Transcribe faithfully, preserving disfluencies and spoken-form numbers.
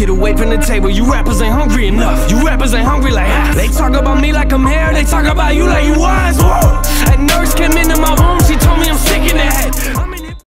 Get away from the table, you rappers ain't hungry enough. You rappers ain't hungry like us. They talk about me like I'm here, they talk about you like you was. Whoa. That nurse came in